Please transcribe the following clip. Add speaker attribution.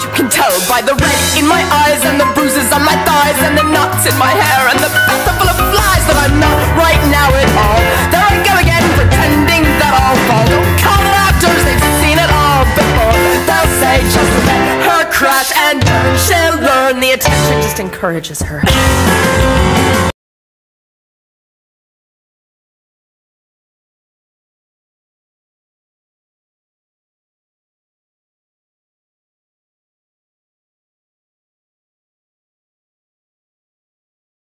Speaker 1: You can tell by the red in my eyes and the bruises on my thighs and the knots in my hair and the bath full of flies that I'm not right now at all. There I go again, pretending that I'll fall. Don't call it actors, they've seen it all before. They'll say just let her crash and burn. She'll learn the attention just encourages her.